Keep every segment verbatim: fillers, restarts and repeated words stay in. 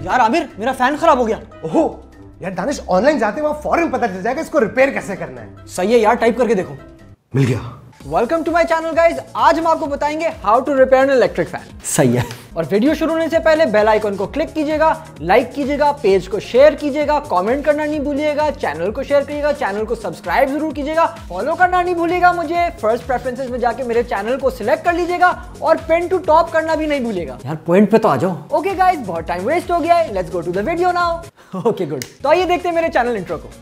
यार आमिर, मेरा फैन खराब हो गया। ओहो यार दानिश, ऑनलाइन जाते वहां फौरन पता चल जाएगा इसको रिपेयर कैसे करना है। सही है यार, टाइप करके देखो। मिल गया। Welcome to my channel guys. आज हम आपको बताएंगे how to repair an electric fan. सही है। और वीडियो शुरू होने से पहले बेल आइकन को क्लिक कीजिएगा, लाइक कीजिएगा, पेज को शेयर कीजिएगा, कमेंट करना नहीं भूलिएगा, चैनल को शेयर करिएगा, चैनल को सब्सक्राइब जरूर कीजिएगा, फॉलो करना नहीं भूलिएगा मुझे, फर्स्ट प्रेफरेंसेस में जाके मेरे चैनल को सिलेक्ट कर लीजिएगा और पिन टू टॉप करना भी नहीं भूलिएगा। यार पॉइंट पे तो आ जाओ। ओके गाइस, बहुत टाइम वेस्ट हो गया है, let's go to the video now. Okay good, तो आइए देखते हैं मेरे चैनल इंट्रो को।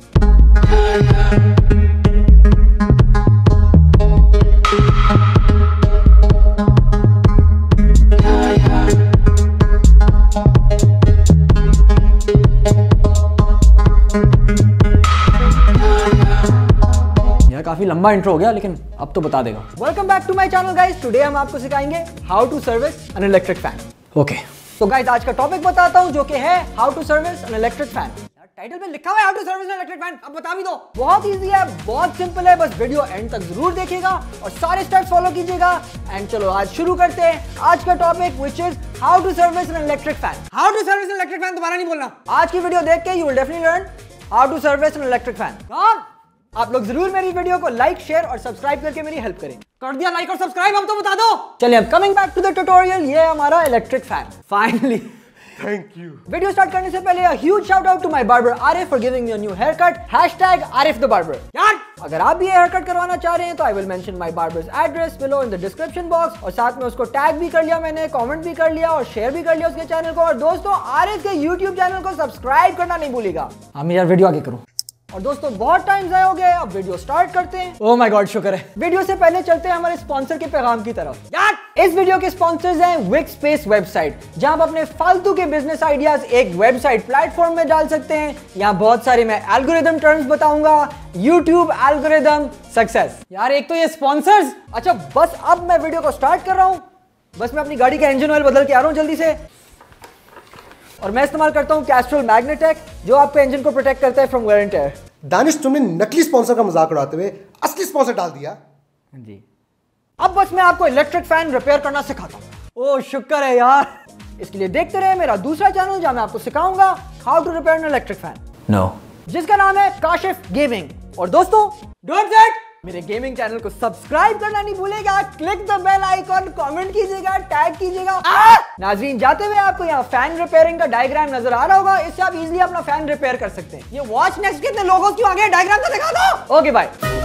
काफी लंबा इंट्रो हो गया, लेकिन अब तो बता देगा। Welcome back to my channel guys. Today हम आपको सिखाएंगे how to service an electric fan. Okay, तो गाइस आज का टॉपिक बताता हूं जो कि है how to service an electric fan. Title में लिखा हुआ है how to service an electric fan, अब बता भी दो। बहुत इजी है, बहुत सिंपल है, बस वीडियो एंड तक जरूर देखिएगा और सारे स्टेप्स फॉलो कीजिएगा। एंड चलो आज शुरू करते हैं आज का topic, which is how to service an electric fan. How to service an electric fan, दोबारा नहीं बोलना। आज की वीडियो देख के you will definitely learn how to service an electric fan. आप लोग जरूर मेरी वीडियो को लाइक, शेयर और सब्सक्राइब करके मेरी हेल्प करें। कर दिया लाइक और सब्सक्राइब, अब तो बता दो। चलिए अब coming back to the tutorial, ये हमारा electric fan finally. Thank you. Video start करने से पहले a huge shout out to my barber Arif for giving me a new haircut. Hashtag Arif the barber. यार अगर आप भी ये हेयरकट करवाना चाह रहे हैं तो I will mention my barber's address below in the description box, और साथ में उसको टैग भी कर लिया मैंने, कमेंट भी कर लिया और शेयर भी कर लिया उसके चैनल को। और दोस्तों आरिफ के यूट्यूब चैनल को सब्सक्राइब करना नहीं भूलिएगा। हम यार वीडियो आगे करो। और दोस्तों बहुत टाइम ज़ाया हो गया, अब वीडियो स्टार्ट करते हैं। ओह माय गॉड, शुक्र है। वीडियो से पहले चलते हैं हमारे स्पॉन्सर के पैगाम की तरफ। यार इस वीडियो के स्पॉन्सर्स हैं विक्सपेस वेबसाइट, जहां आप अपने फालतू के बिजनेस आइडियाज एक वेबसाइट प्लेटफॉर्म में डाल सकते हैं। यहाँ बहुत सारे मैं एल्गोरिदम टर्म्स बताऊंगा, यूट्यूब एल्गोरिदम सक्सेस। यार एक तो ये स्पॉन्सर्स। अच्छा बस अब मैं वीडियो को स्टार्ट कर रहा हूँ। बस मैं अपनी गाड़ी का इंजन ऑयल बदल के आ रहा हूँ जल्दी से। और मैं इस्तेमाल करता हूँ कैस्ट्रोल मैग्नेटेक, जो आपके इंजन को प्रोटेक्ट करता है from wear and tear. Danish, तुमने नकली स्पॉन्सर का मजाक उड़ाते हुए असली स्पॉन्सर डाल दिया। जी, अब बस मैं आपको इलेक्ट्रिक फैन रिपेयर करना सिखाता हूँ। ओह शुक्र है यार। इसके लिए देखते रहे मेरा दूसरा चैनल, जहां मैं आपको सिखाऊंगा how to repair an electric fan. No, जिसका नाम है काशिफ गेमिंग। और दोस्तों डोंट फॉरगेट मेरे गेमिंग चैनल को सब्सक्राइब करना नहीं भूलेगा, click the bell icon, comment कीजिएगा, टैग कीजिएगा। नाजरीन जाते हुए आपको यहाँ फैन रिपेयरिंग का डायग्राम नजर आ रहा होगा, इससे आप इजीली अपना फैन रिपेयर कर सकते हैं। ये वॉच नेक्स्ट कितने लोगों क्यों आ गए, डायग्राम तो दिखा दो। Okay bye.